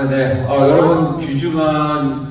네. 여러분 귀중한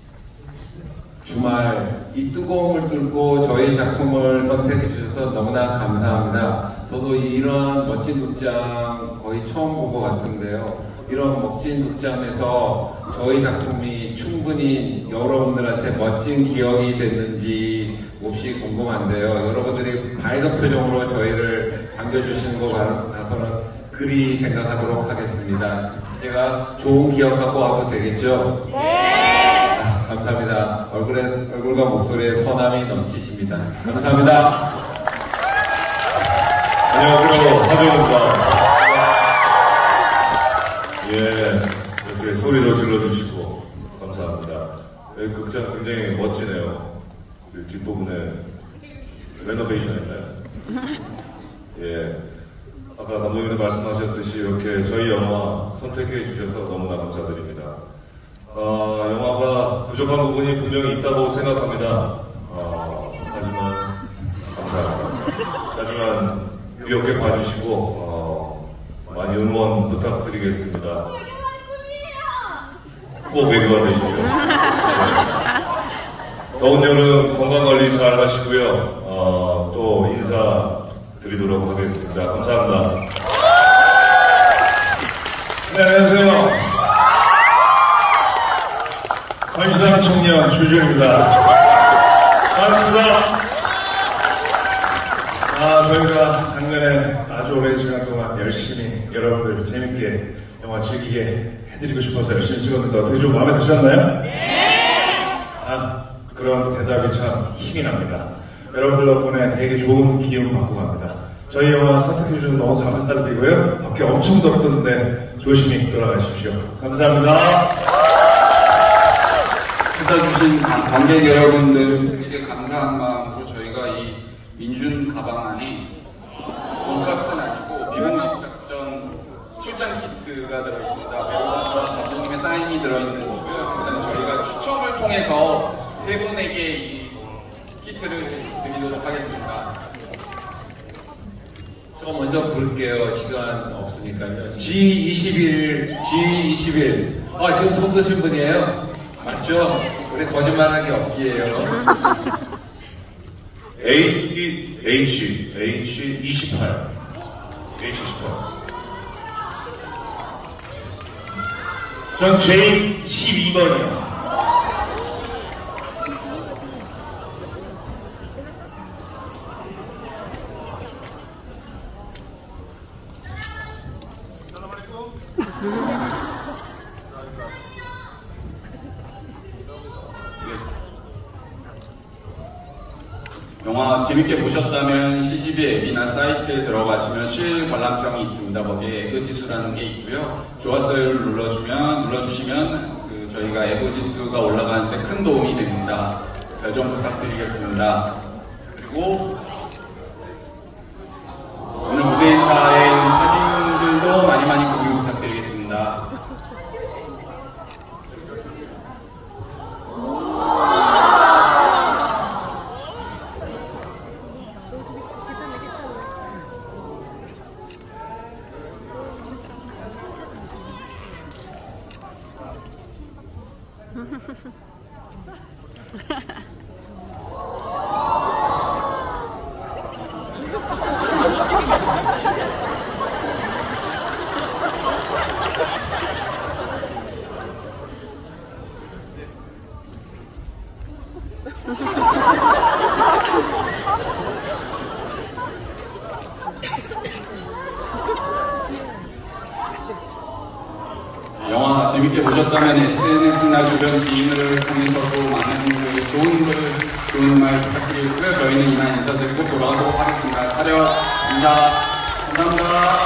주말 이 뜨거움을 뚫고 저희 작품을 선택해 주셔서 너무나 감사합니다. 저도 이런 멋진 극장 거의 처음 본 것 같은데요. 이런 멋진 극장에서 저희 작품이 충분히 여러분들한테 멋진 기억이 됐는지 몹시 궁금한데요. 여러분들이 밝은 표정으로 저희를 반겨주시는 거 봐서는 그리 생각하도록 하겠습니다. 제가 좋은 기억 갖고 와도 되겠죠? 네! 감사합니다. 얼굴과 목소리에 선함이 넘치십니다. 감사합니다. 안녕하세요. 하정우입니다. 예, 이렇게 소리도 질러주시고 감사합니다. 여기 극장 굉장히 멋지네요. 뒷부분에 레노베이션 했나요? 예, 아까 감독님도 말씀하셨듯이 이렇게 저희 영화 선택해 주셔서 너무나 감사드립니다. 영화가 부족한 부분이 분명히 있다고 생각합니다. 하지만 감사합니다. 하지만 귀엽게 봐주시고 많이 응원 부탁드리겠습니다. 꼭 외교가 되시죠. 더운 여름 건강관리 잘 하시고요. 또 인사드리도록 하겠습니다. 감사합니다. 네, 안녕하세요. 관시당 청년 주주입니다. 반갑습니다. 저희가 작년에 아주 오랜 시간 동안 열심히 여러분들 재밌게 영화 즐기게 해드리고 싶어서 열심히 찍었는데 어떻게 좀 마음에 드셨나요? 네! 그런 대답이 참 힘이 납니다. 여러분들 덕분에 되게 좋은 기운 받고 갑니다. 저희 영화 선택해 주셔서 너무 감사드리고요. 밖에 엄청 덥던데 조심히 돌아가십시오. 감사합니다. 찾아주신 관객 여러분들에게 감사한 마음으로 저희가 이 민준 가방 안에 돈가스는 아니고 비공식 작전 출장 키트가 들어있습니다. 배우분과 감독님의 사인이 들어있는 거고요. 일단 저희가 추첨을 통해서 세 분에게 이 키트를 드리도록 하겠습니다. 저 먼저 부를게요. 시간 없으니까요. G21. 지금 손 드신 분이에요? 맞죠? 우리 거짓말하기 없기에요. H28. 전 J12번이요. 영화 재밌게 보셨다면 CGV 앱이나 사이트에 들어가시면 실관람평이 있습니다. 거기에 에그지수라는 게 있고요. 좋았어요를 눌러주시면 저희가 에그지수가 올라가는데 큰 도움이 됩니다. 별 좀 부탁드리겠습니다. 그리고 오늘 무대 인사에 있는 사진들도 많이 공유 부탁드리겠습니다. 영화 재밌게 보셨다면 SNS나 주변 지인을 통해서도 많은 좋은 말 부탁드리고요. 저희는 이만 인사드리고 돌아가도록 하겠습니다. 차렷 인사 감사합니다.